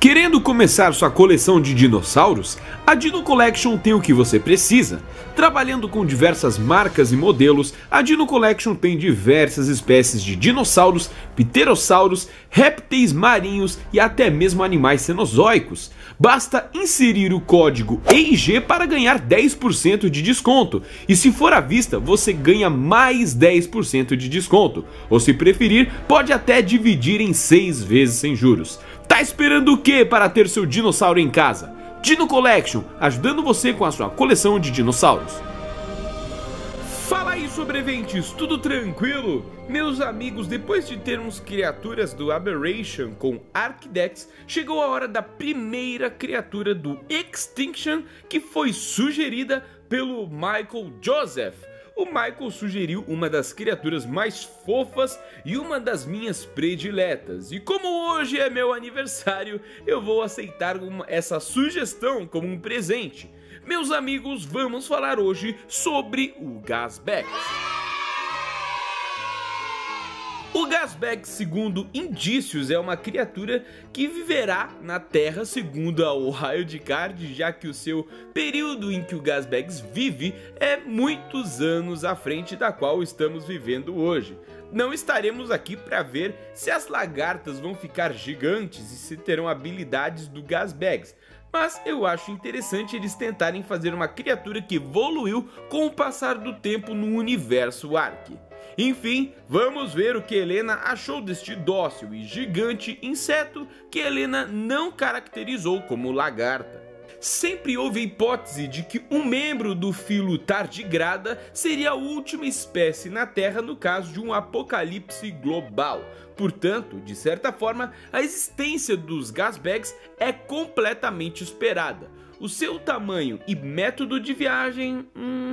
Querendo começar sua coleção de dinossauros? A Dino Collection tem o que você precisa. Trabalhando com diversas marcas e modelos, a Dino Collection tem diversas espécies de dinossauros, pterossauros, répteis marinhos e até mesmo animais cenozoicos. Basta inserir o código EIG para ganhar 10% de desconto, e se for à vista você ganha mais 10% de desconto, ou se preferir pode até dividir em 6 vezes sem juros. Tá esperando o que para ter seu dinossauro em casa? Dino Collection, ajudando você com a sua coleção de dinossauros. Fala aí, sobreviventes, tudo tranquilo? Meus amigos, depois de termos criaturas do Aberration com Archdex, chegou a hora da primeira criatura do Extinction, que foi sugerida pelo Michael Joseph. O Michael sugeriu uma das criaturas mais fofas e uma das minhas prediletas. E como hoje é meu aniversário, eu vou aceitar essa sugestão como um presente. Meus amigos, vamos falar hoje sobre o Gasbex. O Gasbex, segundo indícios, é uma criatura que viverá na Terra segundo a Wildcard, já que o seu período em que o Gasbex vive é muitos anos à frente da qual estamos vivendo hoje. Não estaremos aqui para ver se as lagartas vão ficar gigantes e se terão habilidades do Gasbex, mas eu acho interessante eles tentarem fazer uma criatura que evoluiu com o passar do tempo no universo Ark. Enfim, vamos ver o que Helena achou deste dócil e gigante inseto que Helena não caracterizou como lagarta. Sempre houve a hipótese de que um membro do filo Tardigrada seria a última espécie na Terra no caso de um apocalipse global. Portanto, de certa forma, a existência dos Gasbex é completamente esperada. O seu tamanho e método de viagem,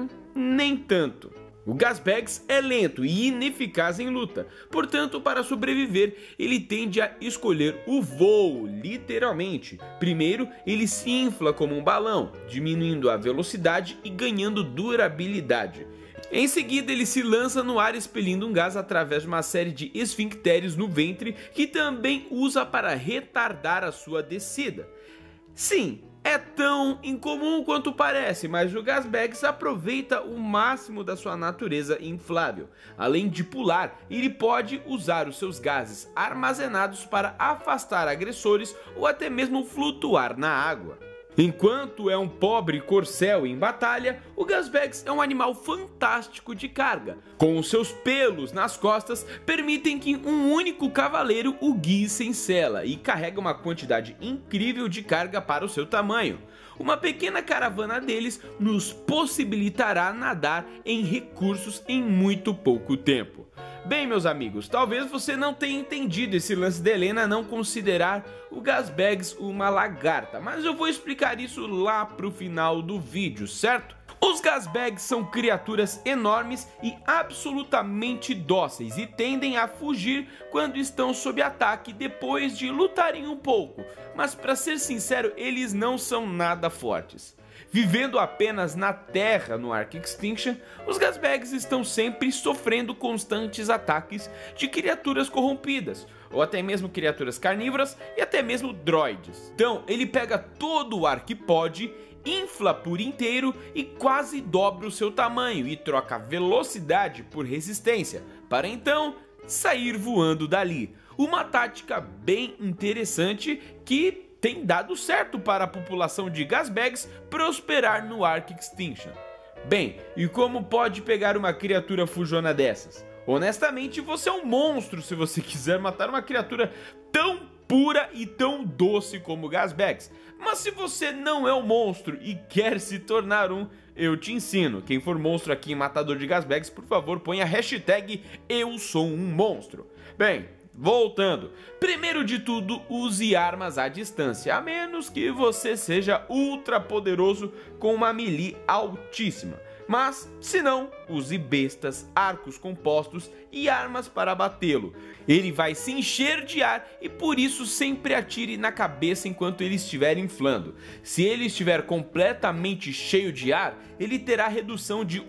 nem tanto. O Gasbex é lento e ineficaz em luta, portanto, para sobreviver, ele tende a escolher o voo, literalmente. Primeiro, ele se infla como um balão, diminuindo a velocidade e ganhando durabilidade. Em seguida, ele se lança no ar expelindo um gás através de uma série de esfincteres no ventre, que também usa para retardar a sua descida. Sim, é tão incomum quanto parece, mas o Gasbex aproveita o máximo da sua natureza inflável. Além de pular, ele pode usar os seus gases armazenados para afastar agressores ou até mesmo flutuar na água. Enquanto é um pobre corcel em batalha, o Gasbex é um animal fantástico de carga. Com os seus pelos nas costas, permitem que um único cavaleiro o guie sem sela e carrega uma quantidade incrível de carga para o seu tamanho. Uma pequena caravana deles nos possibilitará nadar em recursos em muito pouco tempo. Bem, meus amigos, talvez você não tenha entendido esse lance de Helena não considerar o Gasbex uma lagarta, mas eu vou explicar isso lá pro final do vídeo, certo? Os Gasbex são criaturas enormes e absolutamente dóceis e tendem a fugir quando estão sob ataque depois de lutarem um pouco, mas para ser sincero, eles não são nada fortes. Vivendo apenas na Terra no Ark Extinction, os Gasbex estão sempre sofrendo constantes ataques de criaturas corrompidas, ou até mesmo criaturas carnívoras e até mesmo droids. Então ele pega todo o Arquipod, infla por inteiro e quase dobra o seu tamanho e troca velocidade por resistência, para então sair voando dali. Uma tática bem interessante que tem dado certo para a população de Gasbex prosperar no Ark Extinction. Bem, e como pode pegar uma criatura fujona dessas? Honestamente, você é um monstro se você quiser matar uma criatura tão pura e tão doce como Gasbex. Mas se você não é um monstro e quer se tornar um, eu te ensino. Quem for monstro aqui em Matador de Gasbex, por favor, ponha a hashtag Eu Sou Um Monstro. Bem, voltando, primeiro de tudo, use armas à distância, a menos que você seja ultra poderoso com uma melee altíssima. Mas, se não, use bestas, arcos compostos e armas para batê-lo. Ele vai se encher de ar e por isso sempre atire na cabeça enquanto ele estiver inflando. Se ele estiver completamente cheio de ar, ele terá redução de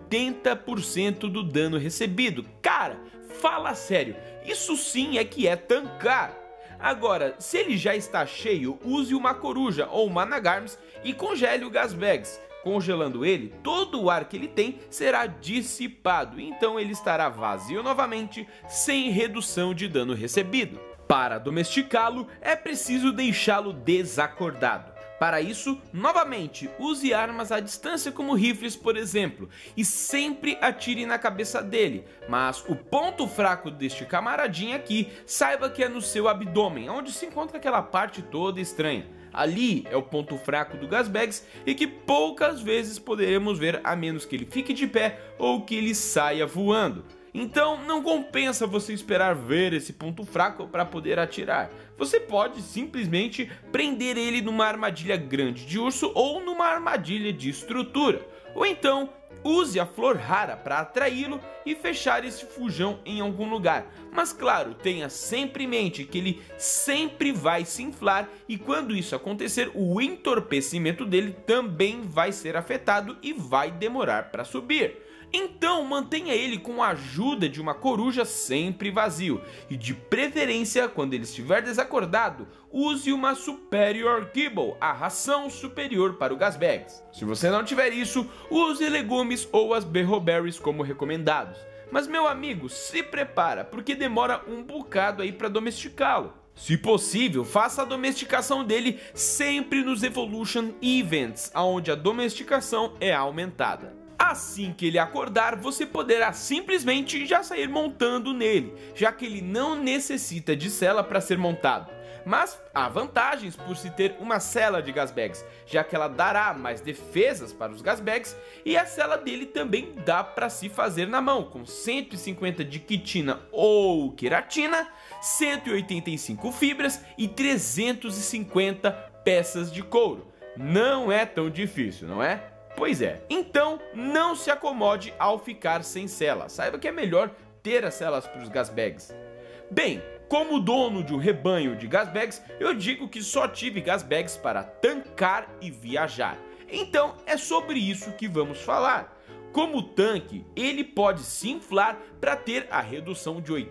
80% do dano recebido. Cara, fala sério, isso sim é que é tancar. Agora, se ele já está cheio, use uma coruja ou uma Nagarms e congele o Gasbags. Congelando ele, todo o ar que ele tem será dissipado, então ele estará vazio novamente, sem redução de dano recebido. Para domesticá-lo, é preciso deixá-lo desacordado. Para isso, novamente, use armas à distância como rifles, por exemplo, e sempre atire na cabeça dele. Mas o ponto fraco deste camaradinho aqui, saiba que é no seu abdômen, onde se encontra aquela parte toda estranha. Ali é o ponto fraco do Gasbags e que poucas vezes poderemos ver a menos que ele fique de pé ou que ele saia voando. Então não compensa você esperar ver esse ponto fraco para poder atirar. Você pode simplesmente prender ele numa armadilha grande de urso ou numa armadilha de estrutura. Ou então use a flor rara para atraí-lo e fechar esse fujão em algum lugar. Mas claro, tenha sempre em mente que ele sempre vai se inflar e quando isso acontecer, o entorpecimento dele também vai ser afetado e vai demorar para subir. Então mantenha ele com a ajuda de uma coruja sempre vazio e de preferência quando ele estiver desacordado, use uma Superior Kibble, a ração superior para o Gasbags. Se você não tiver isso, use legumes ou as Berroberries como recomendados. Mas meu amigo, se prepara porque demora um bocado aí para domesticá-lo. Se possível, faça a domesticação dele sempre nos Evolution Events, onde a domesticação é aumentada. Assim que ele acordar, você poderá simplesmente já sair montando nele, já que ele não necessita de cela para ser montado. Mas há vantagens por se ter uma cela de Gasbags, já que ela dará mais defesas para os Gasbags e a cela dele também dá para se fazer na mão, com 150 de quitina ou queratina, 185 fibras e 350 peças de couro. Não é tão difícil, não é? Pois é, então não se acomode ao ficar sem cela, saiba que é melhor ter as celas para os Gasbags. Bem, como dono de um rebanho de Gasbags, eu digo que só tive Gasbags para tancar e viajar. Então é sobre isso que vamos falar. Como tanque, ele pode se inflar para ter a redução de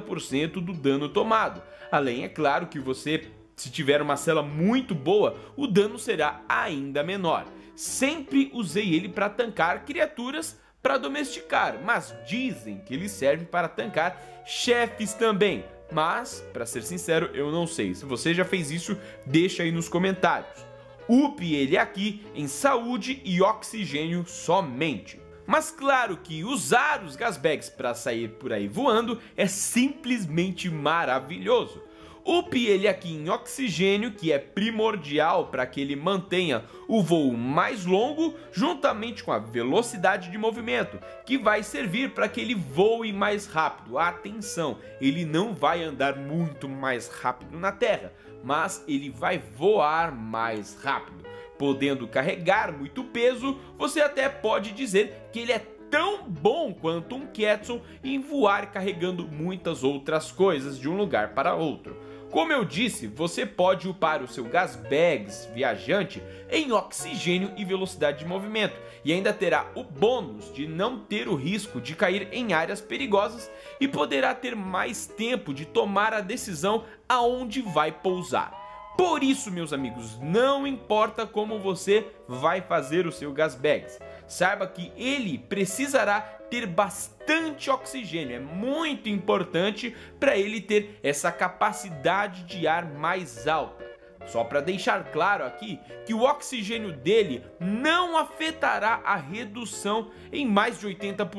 80% do dano tomado. Além, é claro, que você, se tiver uma cela muito boa, o dano será ainda menor. Sempre usei ele para tancar criaturas para domesticar, mas dizem que ele serve para tancar chefes também. Mas, para ser sincero, eu não sei. Se você já fez isso, deixa aí nos comentários. Upe ele aqui em saúde e oxigênio somente. Mas claro que usar os Gasbags para sair por aí voando é simplesmente maravilhoso. Upe ele aqui em oxigênio, que é primordial para que ele mantenha o voo mais longo, juntamente com a velocidade de movimento, que vai servir para que ele voe mais rápido. Atenção, ele não vai andar muito mais rápido na Terra, mas ele vai voar mais rápido. Podendo carregar muito peso, você até pode dizer que ele é tão bom quanto um Quetzal em voar carregando muitas outras coisas de um lugar para outro. Como eu disse, você pode upar o seu Gasbags viajante em oxigênio e velocidade de movimento, e ainda terá o bônus de não ter o risco de cair em áreas perigosas e poderá ter mais tempo de tomar a decisão aonde vai pousar. Por isso, meus amigos, não importa como você vai fazer o seu Gasbags, saiba que ele precisará ter bastante oxigênio, é muito importante para ele ter essa capacidade de ar mais alta. Só para deixar claro aqui que o oxigênio dele não afetará a redução em mais de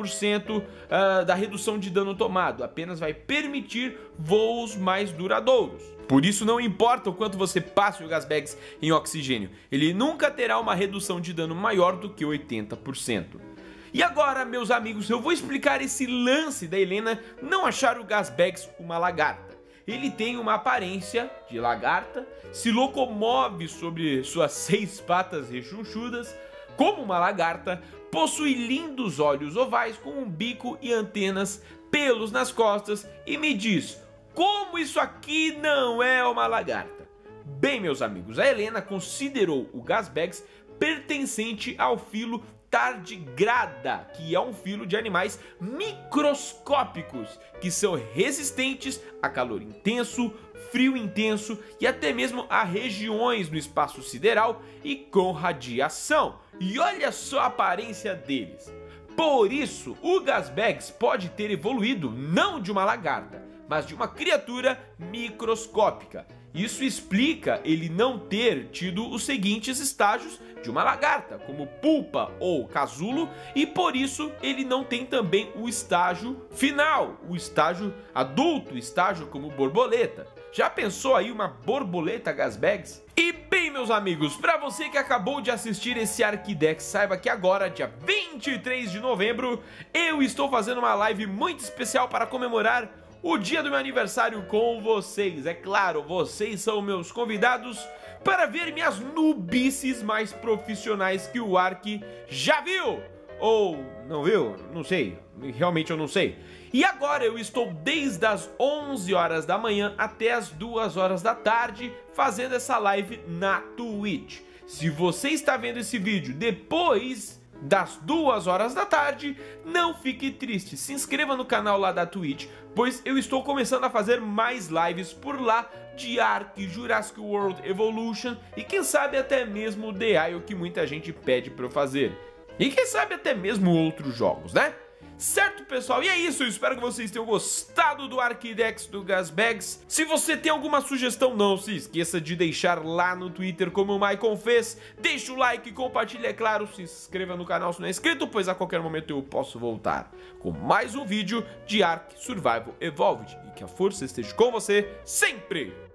80% da redução de dano tomado, apenas vai permitir voos mais duradouros. Por isso não importa o quanto você passe o Gasbags em oxigênio, ele nunca terá uma redução de dano maior do que 80%. E agora, meus amigos, eu vou explicar esse lance da Helena não achar o Gasbags uma lagarta. Ele tem uma aparência de lagarta, se locomove sobre suas 6 patas rechonchudas como uma lagarta, possui lindos olhos ovais com um bico e antenas, pelos nas costas e me diz, como isso aqui não é uma lagarta? Bem, meus amigos, a Helena considerou o Gasbags pertencente ao filo tardigrada, que é um filo de animais microscópicos que são resistentes a calor intenso, frio intenso e até mesmo a regiões no espaço sideral e com radiação. E olha só a aparência deles. Por isso, o Gasbags pode ter evoluído não de uma lagarta, mas de uma criatura microscópica. Isso explica ele não ter tido os seguintes estágios de uma lagarta, como pulpa ou casulo, e por isso ele não tem também o estágio final, o estágio adulto, estágio como borboleta. Já pensou aí uma borboleta Gasbags? E bem, meus amigos, para você que acabou de assistir esse Arquidex, saiba que agora, dia 23 de novembro, eu estou fazendo uma live muito especial para comemorar o dia do meu aniversário com vocês. É claro, vocês são meus convidados para ver minhas nubices mais profissionais que o Ark já viu. Ou não viu? Não sei. Realmente eu não sei. E agora eu estou desde as 11 horas da manhã até as 2 horas da tarde fazendo essa live na Twitch. Se você está vendo esse vídeo depois das 2 horas da tarde, não fique triste, se inscreva no canal lá da Twitch, pois eu estou começando a fazer mais lives por lá de Ark, Jurassic World Evolution e quem sabe até mesmo The Isle, que muita gente pede para eu fazer. E quem sabe até mesmo outros jogos, né? Certo, pessoal? E é isso, eu espero que vocês tenham gostado do Arquidex do Gasbags. Se você tem alguma sugestão, não se esqueça de deixar lá no Twitter, como o Maicon fez. Deixa o like, compartilha, é claro, se inscreva no canal se não é inscrito, pois a qualquer momento eu posso voltar com mais um vídeo de Ark Survival Evolved. E que a força esteja com você sempre!